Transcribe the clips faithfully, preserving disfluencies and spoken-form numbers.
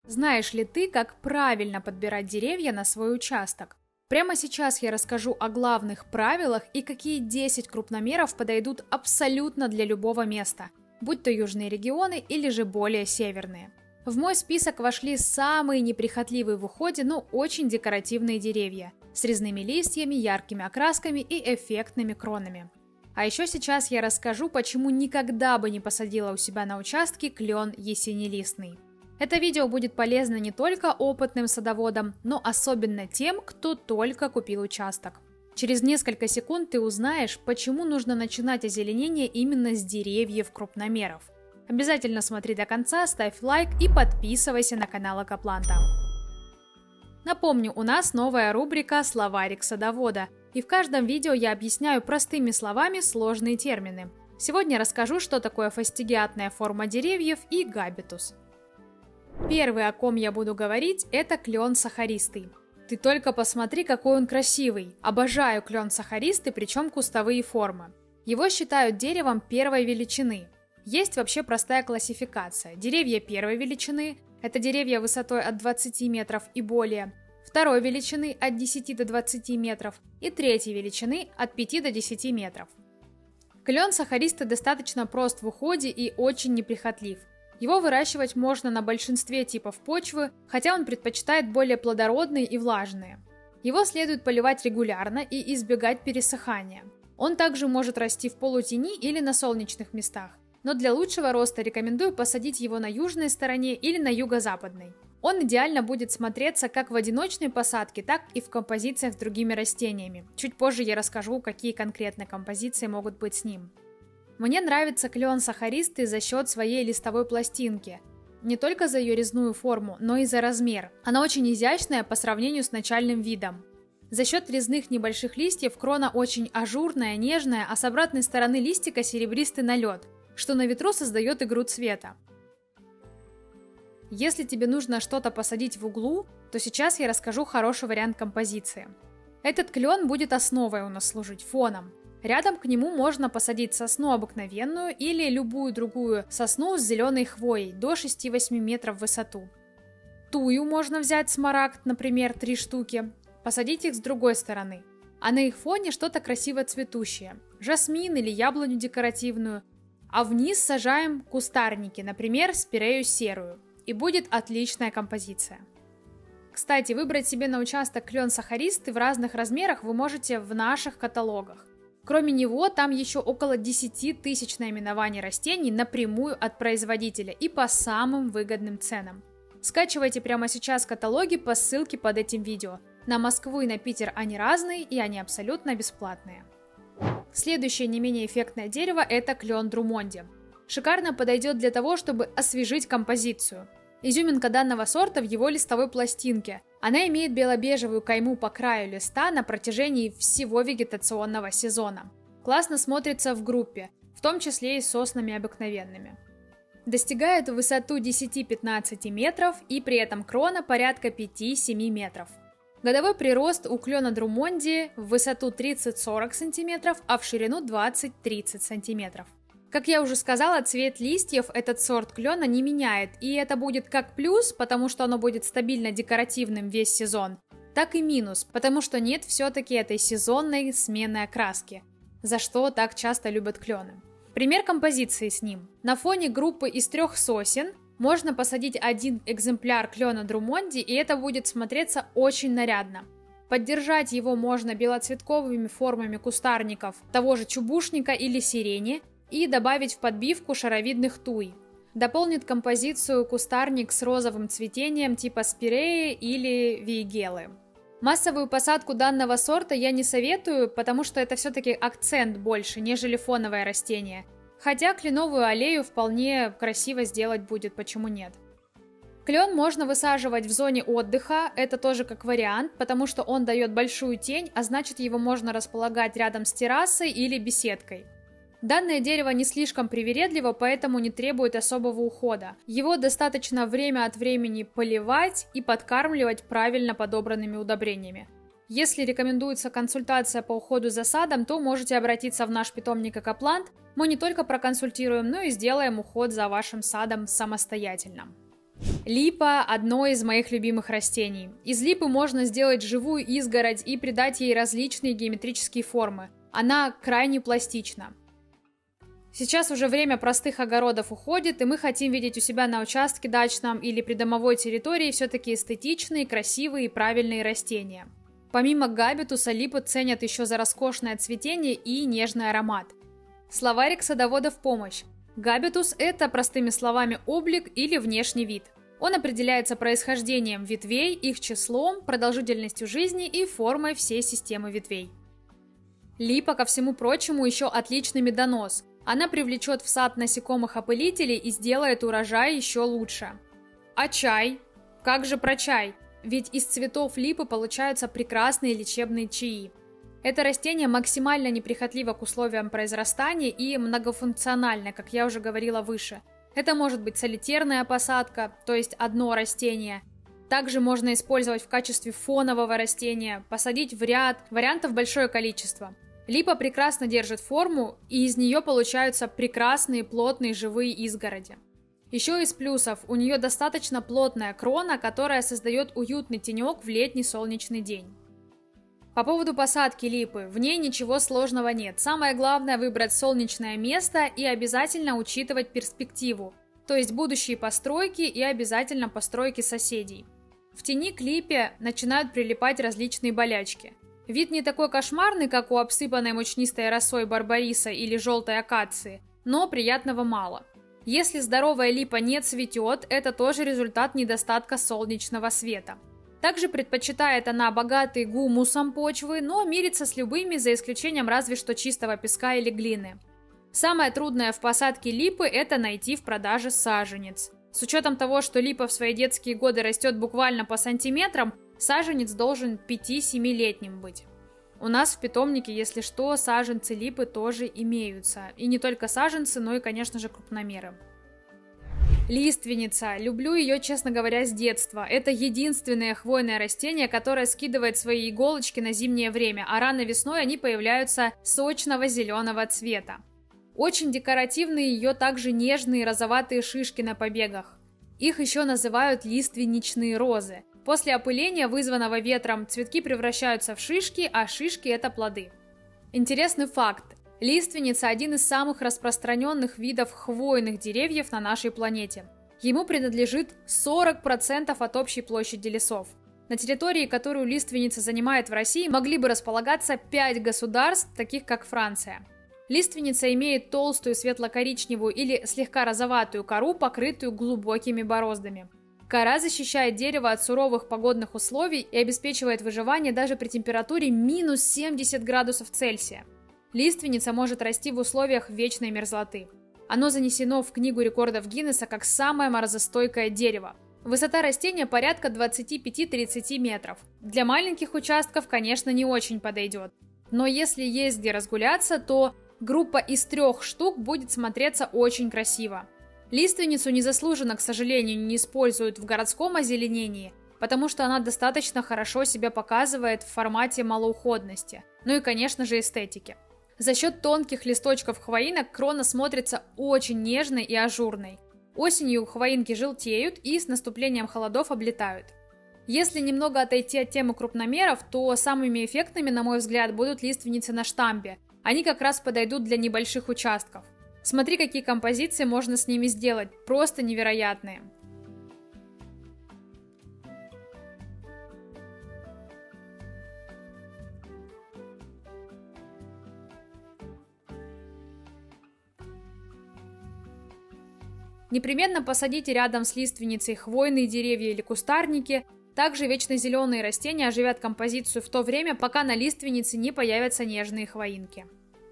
Знаешь ли ты, как правильно подбирать деревья на свой участок? Прямо сейчас я расскажу о главных правилах и какие десять крупномеров подойдут абсолютно для любого места, будь то южные регионы или же более северные. В мой список вошли самые неприхотливые в уходе, но очень декоративные деревья, с резными листьями, яркими окрасками и эффектными кронами. А еще сейчас я расскажу, почему никогда бы не посадила у себя на участке клен ясенелистный. Это видео будет полезно не только опытным садоводам, но особенно тем, кто только купил участок. Через несколько секунд ты узнаешь, почему нужно начинать озеленение именно с деревьев крупномеров. Обязательно смотри до конца, ставь лайк и подписывайся на канал Экопланта. Напомню, у нас новая рубрика «Словарик садовода», и в каждом видео я объясняю простыми словами сложные термины. Сегодня расскажу, что такое фастигиатная форма деревьев и габитус. Первый, о ком я буду говорить, это клен сахаристый. Ты только посмотри, какой он красивый. Обожаю клен сахаристый, причем кустовые формы. Его считают деревом первой величины. Есть вообще простая классификация. Деревья первой величины – это деревья высотой от двадцати метров и более, второй величины от десяти до двадцати метров и третьей величины от пяти до десяти метров. Клен сахаристый достаточно прост в уходе и очень неприхотлив. Его выращивать можно на большинстве типов почвы, хотя он предпочитает более плодородные и влажные. Его следует поливать регулярно и избегать пересыхания. Он также может расти в полутени или на солнечных местах, но для лучшего роста рекомендую посадить его на южной стороне или на юго-западной. Он идеально будет смотреться как в одиночной посадке, так и в композициях с другими растениями. Чуть позже я расскажу, какие конкретно композиции могут быть с ним. Мне нравится клен сахаристый за счет своей листовой пластинки. Не только за ее резную форму, но и за размер. Она очень изящная по сравнению с начальным видом. За счет резных небольших листьев крона очень ажурная, нежная, а с обратной стороны листика серебристый налет, что на ветру создает игру цвета. Если тебе нужно что-то посадить в углу, то сейчас я расскажу хороший вариант композиции. Этот клен будет основой у нас служить, фоном. Рядом к нему можно посадить сосну обыкновенную или любую другую сосну с зеленой хвоей до шести-восьми метров в высоту. Тую можно взять, смарагд, например, три штуки, посадить их с другой стороны, а на их фоне что-то красиво цветущее, жасмин или яблоню декоративную, а вниз сажаем кустарники, например, спирею серую, и будет отличная композиция. Кстати, выбрать себе на участок клен сахаристый в разных размерах вы можете в наших каталогах. Кроме него, там еще около десяти тысяч наименований растений напрямую от производителя и по самым выгодным ценам. Скачивайте прямо сейчас каталоги по ссылке под этим видео. На Москву и на Питер они разные, и они абсолютно бесплатные. Следующее не менее эффектное дерево – это клен друмонди. Шикарно подойдет для того, чтобы освежить композицию. Изюминка данного сорта в его листовой пластинке. Она имеет бело-бежевую кайму по краю листа на протяжении всего вегетационного сезона. Классно смотрится в группе, в том числе и с соснами обыкновенными. Достигает высоту десяти-пятнадцати метров и при этом крона порядка пяти-семи метров. Годовой прирост у клена друмонди в высоту тридцать-сорок сантиметров, а в ширину двадцать-тридцать сантиметров. Как я уже сказала, цвет листьев этот сорт клена не меняет, и это будет как плюс, потому что оно будет стабильно декоративным весь сезон, так и минус, потому что нет все-таки этой сезонной смены окраски, за что так часто любят клены. Пример композиции с ним. На фоне группы из трех сосен можно посадить один экземпляр клена друмонди, и это будет смотреться очень нарядно. Поддержать его можно белоцветковыми формами кустарников того же чубушника или сирени, и добавить в подбивку шаровидных туй. Дополнит композицию кустарник с розовым цветением типа спиреи или вейгелы. Массовую посадку данного сорта я не советую, потому что это все-таки акцент больше, нежели фоновое растение. Хотя кленовую аллею вполне красиво сделать будет, почему нет. Клен можно высаживать в зоне отдыха, это тоже как вариант, потому что он дает большую тень, а значит его можно располагать рядом с террасой или беседкой. Данное дерево не слишком привередливо, поэтому не требует особого ухода. Его достаточно время от времени поливать и подкармливать правильно подобранными удобрениями. Если рекомендуется консультация по уходу за садом, то можете обратиться в наш питомник Экоплант. Мы не только проконсультируем, но и сделаем уход за вашим садом самостоятельно. Липа – одно из моих любимых растений. Из липы можно сделать живую изгородь и придать ей различные геометрические формы. Она крайне пластична. Сейчас уже время простых огородов уходит, и мы хотим видеть у себя на участке дачном или придомовой территории все-таки эстетичные, красивые и правильные растения. Помимо габитуса, липу ценят еще за роскошное цветение и нежный аромат. Словарик садовода в помощь. Габитус – это, простыми словами, облик или внешний вид. Он определяется происхождением ветвей, их числом, продолжительностью жизни и формой всей системы ветвей. Липа, ко всему прочему, еще отличный медонос. Она привлечет в сад насекомых-опылителей и сделает урожай еще лучше. А чай? Как же про чай? Ведь из цветов липы получаются прекрасные лечебные чаи. Это растение максимально неприхотливо к условиям произрастания и многофункционально, как я уже говорила выше. Это может быть солитерная посадка, то есть одно растение. Также можно использовать в качестве фонового растения, посадить в ряд, вариантов большое количество. Липа прекрасно держит форму, и из нее получаются прекрасные плотные живые изгороди. Еще из плюсов, у нее достаточно плотная крона, которая создает уютный тенек в летний солнечный день. По поводу посадки липы, в ней ничего сложного нет. Самое главное выбрать солнечное место и обязательно учитывать перспективу, то есть будущие постройки и обязательно постройки соседей. В тени к липе начинают прилипать различные болячки. Вид не такой кошмарный, как у обсыпанной мучнистой росой барбариса или желтой акации, но приятного мало. Если здоровая липа не цветет, это тоже результат недостатка солнечного света. Также предпочитает она богатые гумусом почвы, но мирится с любыми, за исключением разве что чистого песка или глины. Самое трудное в посадке липы – это найти в продаже саженец. С учетом того, что липа в свои детские годы растет буквально по сантиметрам, саженец должен пяти-семилетним быть. У нас в питомнике, если что, саженцы липы тоже имеются. И не только саженцы, но и, конечно же, крупномеры. Лиственница. Люблю ее, честно говоря, с детства. Это единственное хвойное растение, которое скидывает свои иголочки на зимнее время, а рано весной они появляются сочного зеленого цвета. Очень декоративные ее также нежные розоватые шишки на побегах. Их еще называют лиственничные розы. После опыления, вызванного ветром, цветки превращаются в шишки, а шишки – это плоды. Интересный факт. Лиственница – один из самых распространенных видов хвойных деревьев на нашей планете. Ему принадлежит сорок процентов от общей площади лесов. На территории, которую лиственница занимает в России, могли бы располагаться пять государств, таких как Франция. Лиственница имеет толстую светло-коричневую или слегка розоватую кору, покрытую глубокими бороздами. Кора защищает дерево от суровых погодных условий и обеспечивает выживание даже при температуре минус семьдесят градусов Цельсия. Лиственница может расти в условиях вечной мерзлоты. Оно занесено в Книгу рекордов Гиннесса как самое морозостойкое дерево. Высота растения порядка двадцать пять - тридцать метров. Для маленьких участков, конечно, не очень подойдет. Но если есть где разгуляться, то группа из трех штук будет смотреться очень красиво. Лиственницу незаслуженно, к сожалению, не используют в городском озеленении, потому что она достаточно хорошо себя показывает в формате малоуходности, ну и, конечно же, эстетики. За счет тонких листочков хвоинок крона смотрится очень нежной и ажурной. Осенью хвоинки желтеют и с наступлением холодов облетают. Если немного отойти от темы крупномеров, то самыми эффектными, на мой взгляд, будут лиственницы на штамбе. Они как раз подойдут для небольших участков. Смотри, какие композиции можно с ними сделать, просто невероятные. Непременно посадите рядом с лиственницей хвойные деревья или кустарники. Также вечно зеленые растения оживят композицию в то время, пока на лиственнице не появятся нежные хвоинки.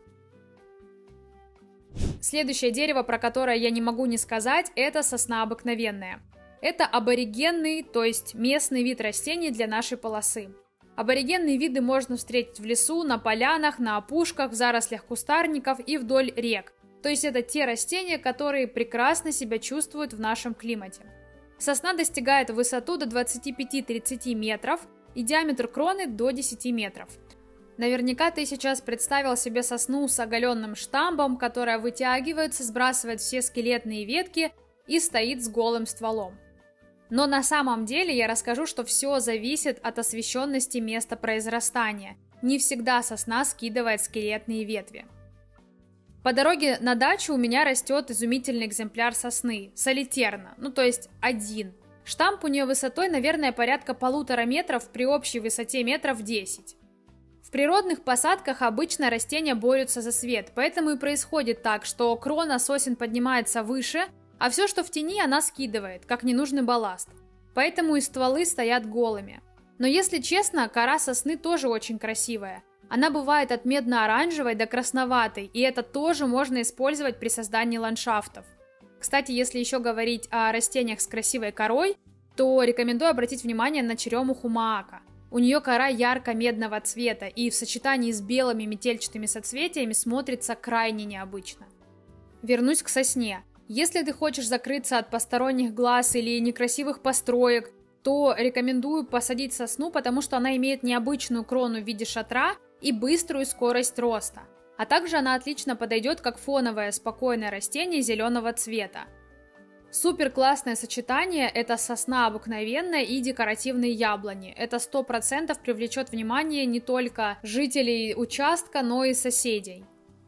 Следующее дерево, про которое я не могу не сказать, это сосна обыкновенная. Это аборигенный, то есть местный вид растений для нашей полосы. Аборигенные виды можно встретить в лесу, на полянах, на опушках, в зарослях кустарников и вдоль рек. То есть это те растения, которые прекрасно себя чувствуют в нашем климате. Сосна достигает высоту до двадцати пяти - тридцати метров и диаметр кроны до десяти метров. Наверняка ты сейчас представил себе сосну с оголенным штамбом, которая вытягивается, сбрасывает все скелетные ветки и стоит с голым стволом. Но на самом деле я расскажу, что все зависит от освещенности места произрастания. Не всегда сосна скидывает скелетные ветви. По дороге на дачу у меня растет изумительный экземпляр сосны, солитерна, ну то есть один. Штамп у нее высотой, наверное, порядка полутора метров при общей высоте метров десять. В природных посадках обычно растения борются за свет, поэтому и происходит так, что крона сосен поднимается выше, а все, что в тени, она скидывает, как ненужный балласт. Поэтому и стволы стоят голыми. Но если честно, кора сосны тоже очень красивая. Она бывает от медно-оранжевой до красноватой, и это тоже можно использовать при создании ландшафтов. Кстати, если еще говорить о растениях с красивой корой, то рекомендую обратить внимание на черемуху маака. У нее кора ярко-медного цвета, и в сочетании с белыми метельчатыми соцветиями смотрится крайне необычно. Вернусь к сосне. Если ты хочешь закрыться от посторонних глаз или некрасивых построек, то рекомендую посадить сосну, потому что она имеет необычную крону в виде шатра и быструю скорость роста. А также она отлично подойдет как фоновое спокойное растение зеленого цвета. Супер классное сочетание – это сосна обыкновенная и декоративные яблони. Это сто процентов привлечет внимание не только жителей участка, но и соседей.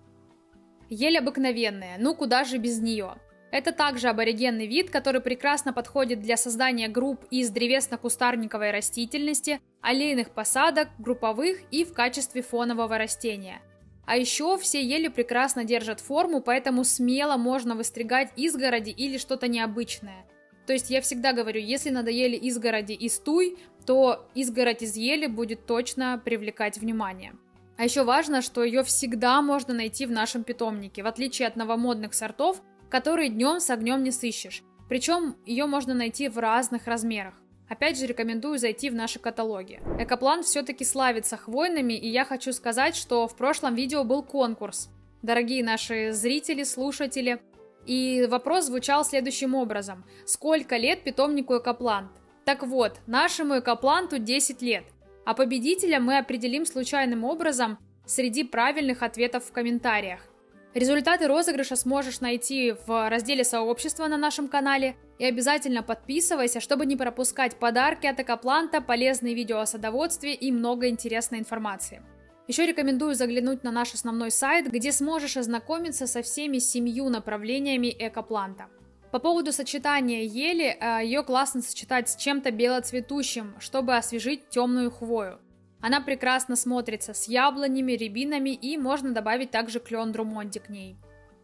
Ель обыкновенная, ну куда же без нее. Это также аборигенный вид, который прекрасно подходит для создания групп из древесно-кустарниковой растительности, аллейных посадок, групповых и в качестве фонового растения. А еще все ели прекрасно держат форму, поэтому смело можно выстригать изгороди или что-то необычное. То есть я всегда говорю, если надоели изгороди и стуй, то изгородь из ели будет точно привлекать внимание. А еще важно, что ее всегда можно найти в нашем питомнике, в отличие от новомодных сортов, которые днем с огнем не сыщешь. Причем ее можно найти в разных размерах. Опять же рекомендую зайти в наши каталоги. Экоплант все-таки славится хвойными, и я хочу сказать, что в прошлом видео был конкурс. Дорогие наши зрители, слушатели. И вопрос звучал следующим образом. Сколько лет питомнику Экоплант? Так вот, нашему Экопланту десять лет. А победителя мы определим случайным образом среди правильных ответов в комментариях. Результаты розыгрыша сможешь найти в разделе сообщества на нашем канале. И обязательно подписывайся, чтобы не пропускать подарки от Экопланта, полезные видео о садоводстве и много интересной информации. Еще рекомендую заглянуть на наш основной сайт, где сможешь ознакомиться со всеми семью направлениями Экопланта. По поводу сочетания ели, ее классно сочетать с чем-то белоцветущим, чтобы освежить темную хвою. Она прекрасно смотрится с яблонями, рябинами, и можно добавить также клен друмонди к ней.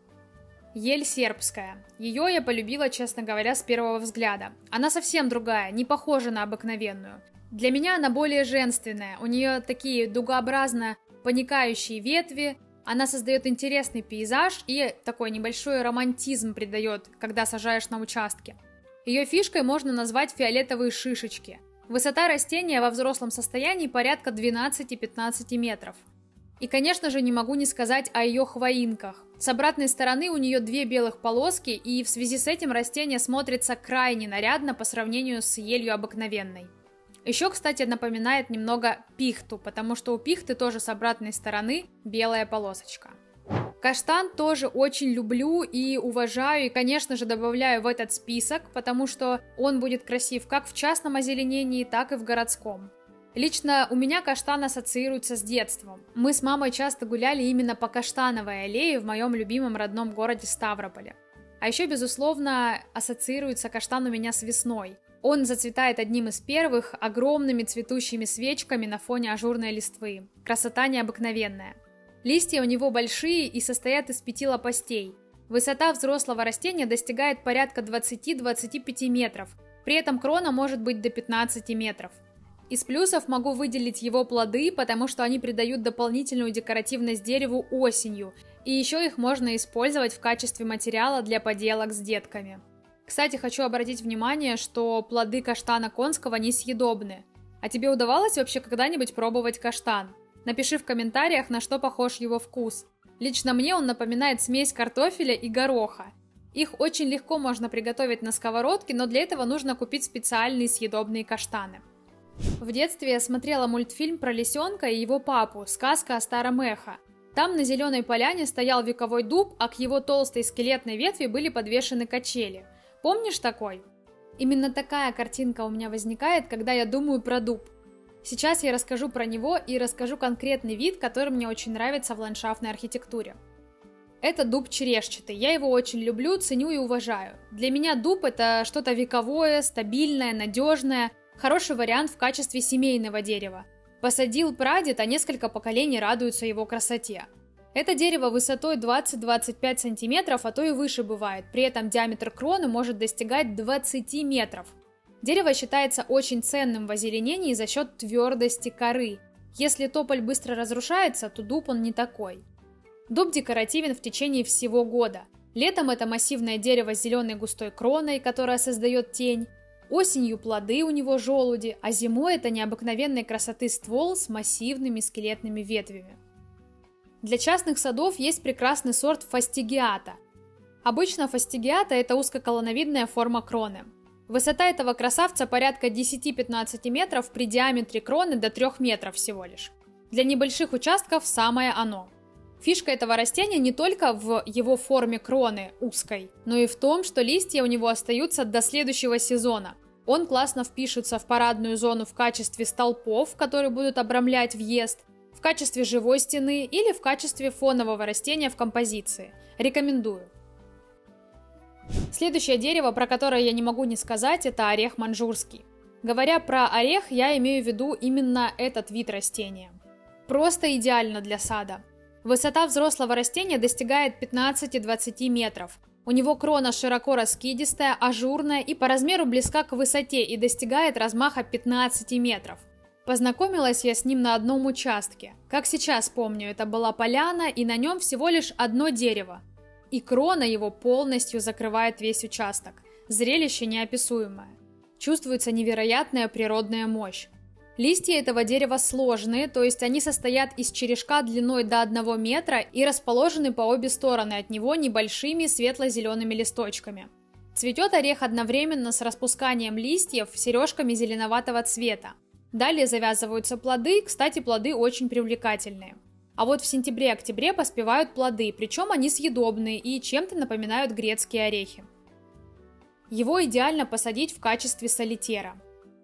Ель сербская. Ее я полюбила, честно говоря, с первого взгляда. Она совсем другая, не похожа на обыкновенную. Для меня она более женственная, у нее такие дугообразно поникающие ветви, она создает интересный пейзаж и такой небольшой романтизм придает, когда сажаешь на участке. Ее фишкой можно назвать фиолетовые шишечки. Высота растения во взрослом состоянии порядка двенадцать-пятнадцать метров. И, конечно же, не могу не сказать о ее хвоинках. С обратной стороны у нее две белых полоски, и в связи с этим растение смотрится крайне нарядно по сравнению с елью обыкновенной. Еще, кстати, напоминает немного пихту, потому что у пихты тоже с обратной стороны белая полосочка. Каштан тоже очень люблю и уважаю, и, конечно же, добавляю в этот список, потому что он будет красив как в частном озеленении, так и в городском. Лично у меня каштан ассоциируется с детством. Мы с мамой часто гуляли именно по Каштановой аллее в моем любимом родном городе Ставрополе. А еще, безусловно, ассоциируется каштан у меня с весной. Он зацветает одним из первых огромными цветущими свечками на фоне ажурной листвы. Красота необыкновенная. Листья у него большие и состоят из пяти лопастей. Высота взрослого растения достигает порядка двадцати-двадцати пяти метров, при этом крона может быть до пятнадцати метров. Из плюсов могу выделить его плоды, потому что они придают дополнительную декоративность дереву осенью, и еще их можно использовать в качестве материала для поделок с детками. Кстати, хочу обратить внимание, что плоды каштана конского несъедобны. А тебе удавалось вообще когда-нибудь пробовать каштан? Напиши в комментариях, на что похож его вкус. Лично мне он напоминает смесь картофеля и гороха. Их очень легко можно приготовить на сковородке, но для этого нужно купить специальные съедобные каштаны. В детстве я смотрела мультфильм про лисенка и его папу «Сказка о старом эхо». Там на зеленой поляне стоял вековой дуб, а к его толстой скелетной ветви были подвешены качели. Помнишь такой? Именно такая картинка у меня возникает, когда я думаю про дуб. Сейчас я расскажу про него и расскажу конкретный вид, который мне очень нравится в ландшафтной архитектуре. Это дуб черешчатый, я его очень люблю, ценю и уважаю. Для меня дуб это что-то вековое, стабильное, надежное, хороший вариант в качестве семейного дерева. Посадил прадед, а несколько поколений радуются его красоте. Это дерево высотой двадцать-двадцать пять сантиметров, а то и выше бывает, при этом диаметр кроны может достигать двадцати метров. Дерево считается очень ценным в озеленении за счет твердости коры. Если тополь быстро разрушается, то дуб он не такой. Дуб декоративен в течение всего года. Летом это массивное дерево с зеленой густой кроной, которая создает тень. Осенью плоды у него желуди, а зимой это необыкновенной красоты ствол с массивными скелетными ветвями. Для частных садов есть прекрасный сорт фастигиата. Обычно фастигиата это узкоколоновидная форма кроны. Высота этого красавца порядка десяти-пятнадцати метров, при диаметре кроны до трёх метров всего лишь. Для небольших участков самое оно. Фишка этого растения не только в его форме кроны узкой, но и в том, что листья у него остаются до следующего сезона. Он классно впишется в парадную зону в качестве столпов, которые будут обрамлять въезд, в качестве живой стены или в качестве фонового растения в композиции. Рекомендую. Следующее дерево, про которое я не могу не сказать, это орех маньчжурский. Говоря про орех, я имею в виду именно этот вид растения. Просто идеально для сада. Высота взрослого растения достигает пятнадцати-двадцати метров. У него крона широко раскидистая, ажурная и по размеру близка к высоте и достигает размаха пятнадцати метров. Познакомилась я с ним на одном участке. Как сейчас помню, это была поляна, и на нем всего лишь одно дерево. И крона его полностью закрывает весь участок. Зрелище неописуемое. Чувствуется невероятная природная мощь. Листья этого дерева сложные, то есть они состоят из черешка длиной до одного метра и расположены по обе стороны от него небольшими светло-зелеными листочками. Цветет орех одновременно с распусканием листьев сережками зеленоватого цвета. Далее завязываются плоды, кстати, плоды очень привлекательные. А вот в сентябре-октябре поспевают плоды, причем они съедобные и чем-то напоминают грецкие орехи. Его идеально посадить в качестве солитера.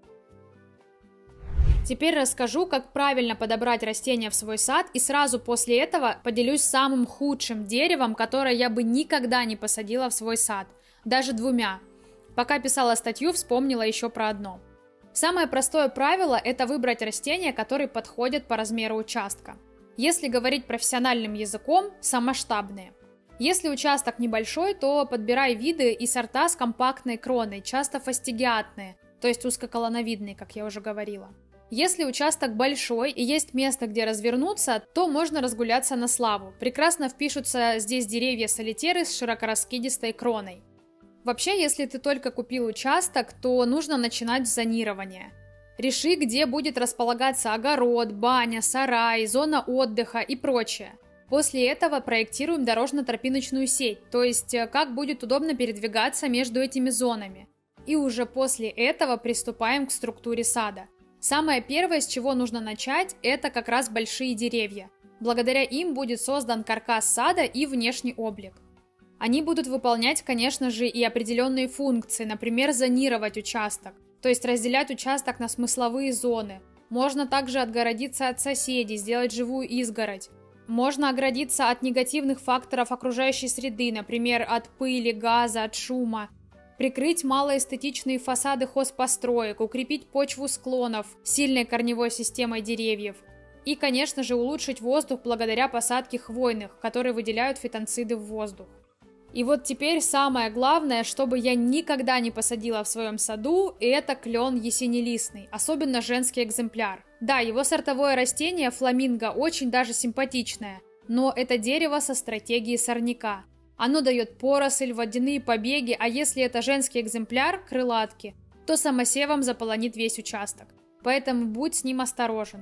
Теперь расскажу, как правильно подобрать растения в свой сад, и сразу после этого поделюсь самым худшим деревом, которое я бы никогда не посадила в свой сад, даже двумя. Пока писала статью, вспомнила еще про одно. Самое простое правило – это выбрать растения, которые подходят по размеру участка. Если говорить профессиональным языком, самосштабные. Если участок небольшой, то подбирай виды и сорта с компактной кроной, часто фастигиатные, то есть узкоколоновидные, как я уже говорила. Если участок большой и есть место, где развернуться, то можно разгуляться на славу. Прекрасно впишутся здесь деревья-солитеры с широкораскидистой кроной. Вообще, если ты только купил участок, то нужно начинать с зонирования. Реши, где будет располагаться огород, баня, сарай, зона отдыха и прочее. После этого проектируем дорожно-тропиночную сеть, то есть как будет удобно передвигаться между этими зонами. И уже после этого приступаем к структуре сада. Самое первое, с чего нужно начать, это как раз большие деревья. Благодаря им будет создан каркас сада и внешний облик. Они будут выполнять, конечно же, и определенные функции, например, зонировать участок, то есть разделять участок на смысловые зоны. Можно также отгородиться от соседей, сделать живую изгородь. Можно оградиться от негативных факторов окружающей среды, например, от пыли, газа, от шума. Прикрыть малоэстетичные фасады хозпостроек, укрепить почву склонов сильной корневой системой деревьев. И, конечно же, улучшить воздух благодаря посадке хвойных, которые выделяют фитонциды в воздух. И вот теперь самое главное, чтобы я никогда не посадила в своем саду, это клен ясенелистный, особенно женский экземпляр. Да, его сортовое растение фламинго очень даже симпатичное, но это дерево со стратегией сорняка. Оно дает поросль, водяные побеги, а если это женский экземпляр, крылатки, то самосевом заполонит весь участок. Поэтому будь с ним осторожен.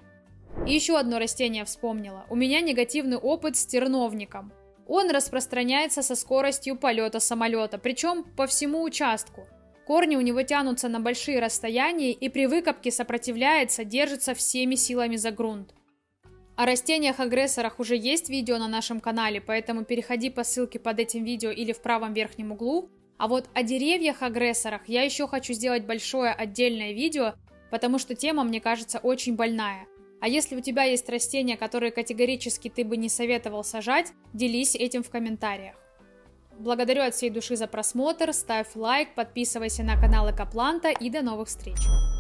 И еще одно растение вспомнила. У меня негативный опыт с терновником. Он распространяется со скоростью полета самолета, причем по всему участку. Корни у него тянутся на большие расстояния и при выкопке сопротивляется, держится всеми силами за грунт. О растениях-агрессорах уже есть видео на нашем канале, поэтому переходи по ссылке под этим видео или в правом верхнем углу. А вот о деревьях-агрессорах я еще хочу сделать большое отдельное видео, потому что тема, мне кажется, очень больная. А если у тебя есть растения, которые категорически ты бы не советовал сажать, делись этим в комментариях. Благодарю от всей души за просмотр, ставь лайк, подписывайся на канал Экопланта и до новых встреч!